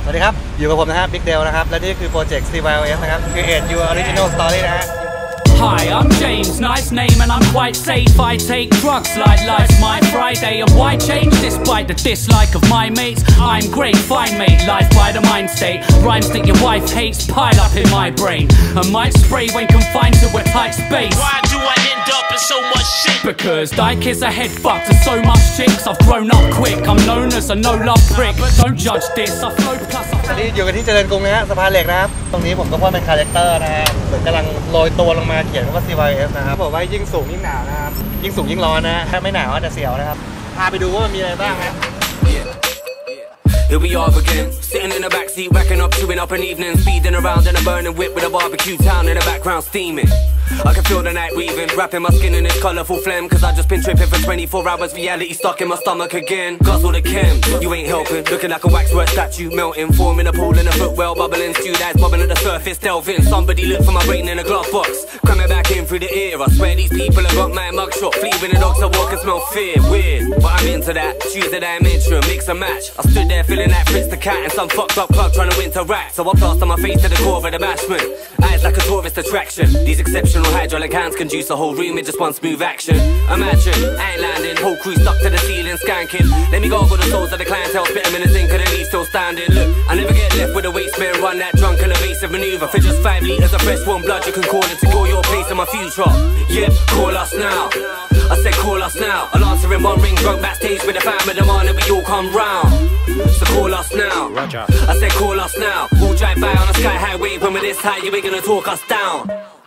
วัสดีครับอยู่กับผมนะฮะบิ๊กเดลนะครับและนี่คือโปรเจกต์ CYOS นะครับ Create Your Original Story นะฮะ Hi, I'm James, nice name and I'm quite safe. I take drugs like life's my Friday. And why change despite the dislike of my mates? I'm great, fine mate, life by the mind state. Rhymes that your wife hates pile up in my brain and might spray when confined to a tight space. Why do I end up in so much shit? Because Dyke is a head fuck to so much chicks. I've grown up quick, I'm known as a no-love prick. But don't judge this, I flow plus I... ตอนนี้อยู่กันที่เจริญกรุงนะฮะสะพานเหล็กนะครับตรงนี้ผมก็ว่าเป็นคาแรคเตอร์นะฮะเหมือนกำลังโรยตัวลงมาเขียนว่า CYOS นะครับบอกว่ายิ่งสูงยิ่งหนาวนะครับยิ่งสูงยิ่งร้อนนะถ้าไม่หนาวจะเสียวนะครับพาไปดูว่ามันมีอะไรบ้างนะ Here we are again, sitting in the backseat, racking up, chewing up an evening, speeding around in a burning whip with a barbecue town in the background steaming. I can feel the night weaving, wrapping my skin in this colourful phlegm, cause I just been tripping for 24 hours, reality stuck in my stomach again. Guzzle the chem, you ain't helping, looking like a waxwork statue, melting, forming a pool in a footwell, bubbling, stewed eyes bobbing at the surface, delving. Somebody look for my brain in a glove box, cramming back in through the ear. I swear these people have got my mugshot, fleeing the dogs, I walk and smell fear. Weird, but I'm into that, choose a dimension, mix and match. I stood there feeling like Fritz the cat and some fucked up club trying to interact. So I plaster my face to the core of the bashment, eyes like a tourist attraction. These exceptional hydraulic hands can juice a whole room with just one smooth action. Imagine, I ain't landing, whole crew stuck to the ceiling skanking. Let me gargle the souls of the clientele, spit them in the zinc of the leaf still standing. Look, I never get left with a waste spin, run that drunk and evasive maneuver. For just 5 litres of fresh warm blood, you can call it to call your place in my future. Yep, call us now. I said call us now. I'll answer in one ring, drunk backstage with the fam with them on and we all come round. So call us now. Roger. I said call us now. We'll drive by on a sky highway when we're this high, you ain't gonna talk us down.